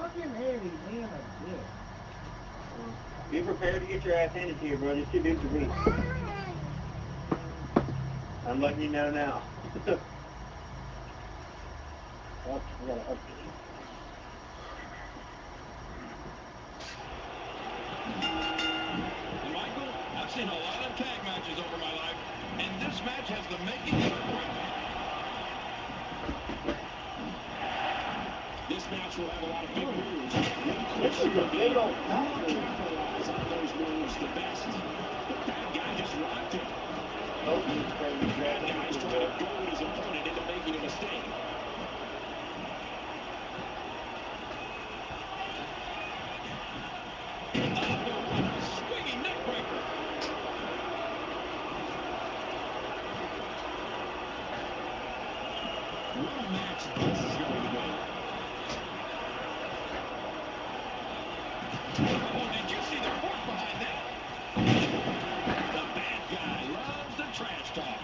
fucking Eddie being a dick. Be prepared to get your ass handed to you, bro. These two dudes are weak. I'm letting you know now. Oh, we got to update. Michael, I've seen a lot of tag matches over my life, and this match has the makings of a great one. This match will have a lot of big moves. One question will be, who will capitalize on those moves the best? The bad guy just rocked him. The bad guy's trying to goad his opponent into making a mistake. Match this is going to be. Oh, did you see the force behind that? The bad guy loves the trash talk.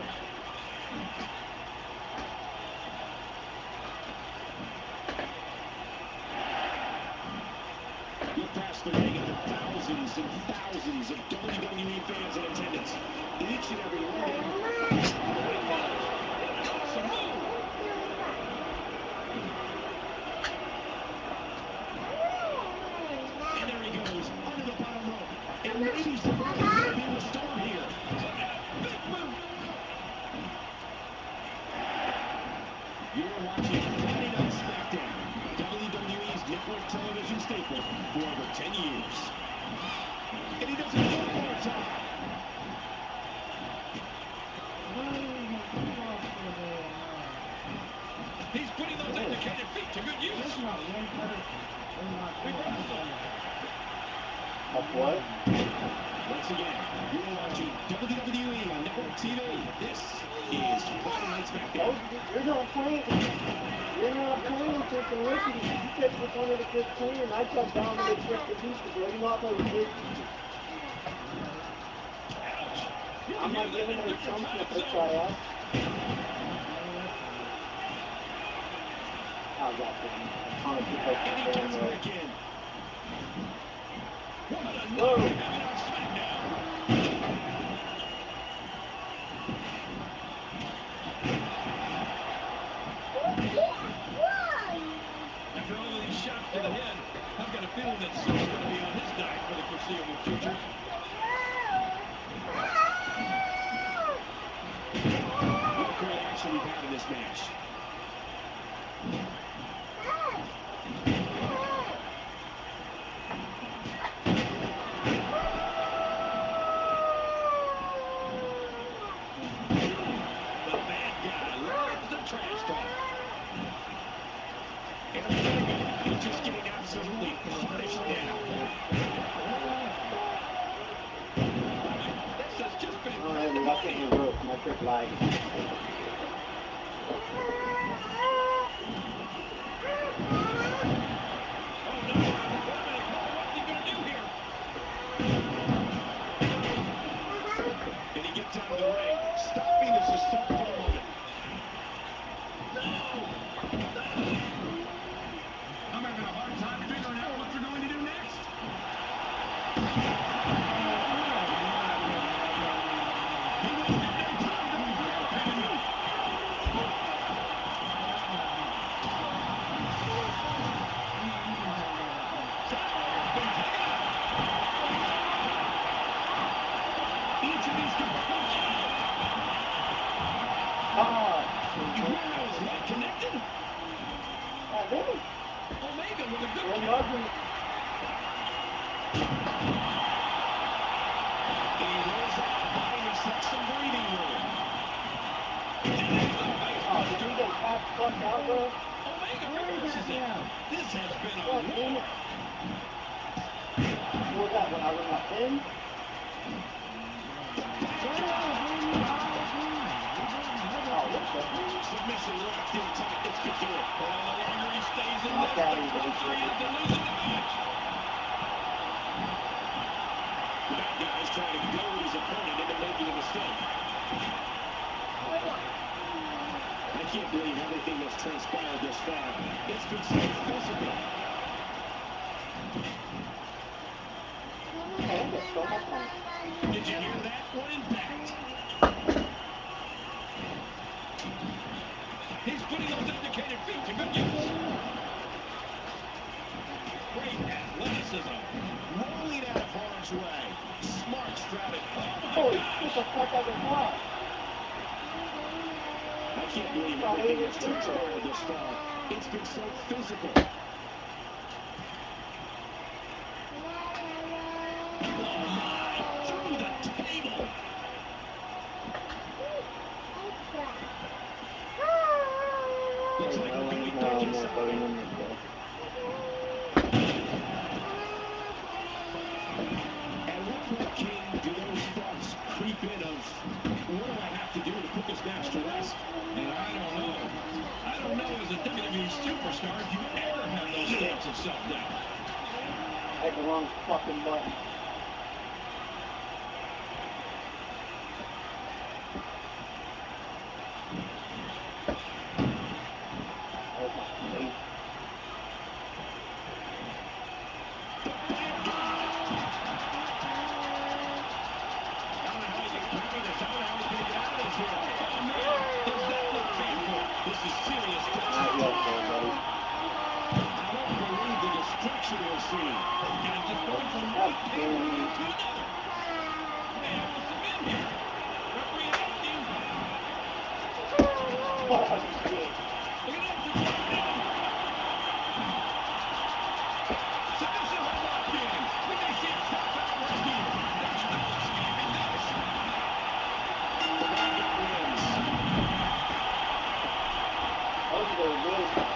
Look past the ring at the thousands and thousands of WWE fans in attendance. Each and every one of them. Awesome move. And there he goes, under the bottom rope. And maybe somebody's going to be restored here. Big move. You're watching Friday Night SmackDown, WWE's network television staple for over 10 years. And he does it one more time. He's putting those educated feet to good use. Of what? Once again, you're watching WWE on network TV. This is Friday Night SmackDown. You're not playing. You're not playing Chicken Rickety. You picked with one of the 15, and I took Dominic with the pieces, bro. You know I play with big pieces. I'm not giving her some shit to try out. Oh, goddamn. I'm trying to keep up And he with gets the back in. What a night whoa. we're having on SmackDown. After all of these shots to the head, I've got a feeling that someone's going to be on his diet for the foreseeable future. What great action we've had in this match. The bad guy loves the trash talk. And a minute, he's just getting absolutely punished now. This has just been pandemonium. My trick lag. Out of the ring, stopping this assault for the moment. I'm having a hard time figuring out what they're going to do next. He will give them time to prepare a pin. Each of these guys. Guerrero is not connected. Omega with a good kick. And he rolls out, buying himself some breathing room. Omega reverses it. This has been a war. What was that when I was not in? Submission locked in tight. Let's get to it. Well, the longer he stays in this, the closer he is to losing the match. The bad guy is trying to goad his opponent into making a mistake. I can't believe everything that's transpired thus far. It's been so physical. Man, that's so much fun. Did you hear that? What impact? He's putting those educated feet to good use. Great athleticism. Rolling out of harm's way. Smart strategy. Oh, my Holy gosh. shit, the fuck I can fly. I can't believe everything that's transpired this far. It's been so physical. Oh, my. Through the table. Looks like we're going back inside. At what point, King, do those thoughts creep in of, what do I have to do to put this match to rest? And I don't know. I don't know as a WWE superstar if you ever have those thoughts of self-doubt. I hit the wrong fucking button. Oh my face. This is serious touch. Not yet, though, buddy. I don't believe the destruction we'll see. And just going from one table to another. Hey, I want some in here. Referee asking. Fuck shit. Look at that. Submission hold locked in. We may see a tap out right here. There's no escaping this. The Bad Guy wins. That was very good.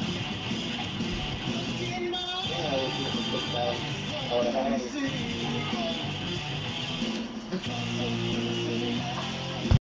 Yeah, I was getting kicked out. I would have had it.